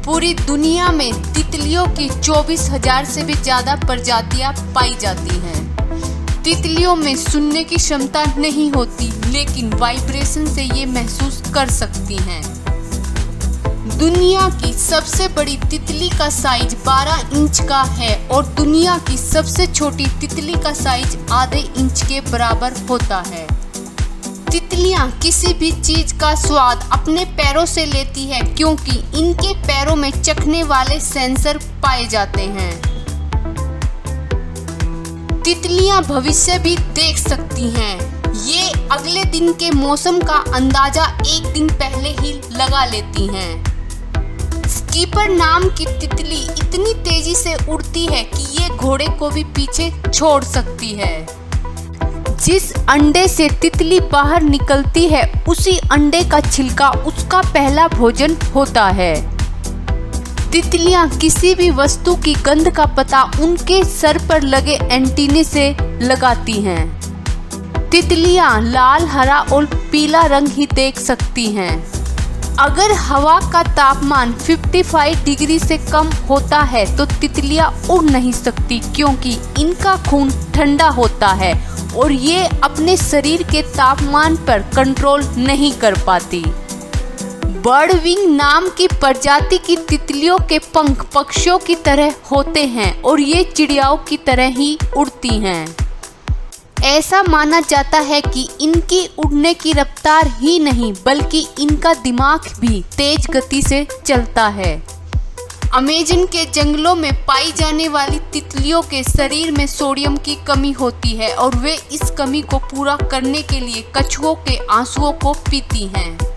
पूरी दुनिया में तितलियों की 24,000 से भी ज़्यादा प्रजातियां पाई जाती हैं। तितलियों में सुनने की क्षमता नहीं होती, लेकिन वाइब्रेशन से ये महसूस कर सकती हैं। दुनिया की सबसे बड़ी तितली का साइज 12 इंच का है और दुनिया की सबसे छोटी तितली का साइज आधे इंच के बराबर होता है। तितलियां किसी भी चीज का स्वाद अपने पैरों से लेती है, क्योंकि इनके पैरों में चखने वाले सेंसर पाए जाते हैं। तितलियां भविष्य भी देख सकती हैं। ये अगले दिन के मौसम का अंदाजा एक दिन पहले ही लगा लेती हैं। स्कीपर नाम की तितली इतनी तेजी से उड़ती है कि ये घोड़े को भी पीछे छोड़ सकती है। जिस अंडे से तितली बाहर निकलती है, उसी अंडे का छिलका उसका पहला भोजन होता है। तितलियां किसी भी वस्तु की गंध का पता उनके सर पर लगे एंटीने से लगाती हैं। तितलियां लाल, हरा और पीला रंग ही देख सकती हैं। अगर हवा का तापमान 55 डिग्री से कम होता है तो तितलियां उड़ नहीं सकती, क्योंकि इनका खून ठंडा होता है और ये अपने शरीर के तापमान पर कंट्रोल नहीं कर पाती। बर्ड विंग नाम की प्रजाति की तितलियों के पंख पक्षियों की तरह होते हैं और ये चिड़ियाओं की तरह ही उड़ती हैं। ऐसा माना जाता है कि इनकी उड़ने की रफ्तार ही नहीं, बल्कि इनका दिमाग भी तेज गति से चलता है। अमेज़न के जंगलों में पाई जाने वाली तितलियों के शरीर में सोडियम की कमी होती है और वे इस कमी को पूरा करने के लिए कछुओं के आंसुओं को पीती हैं।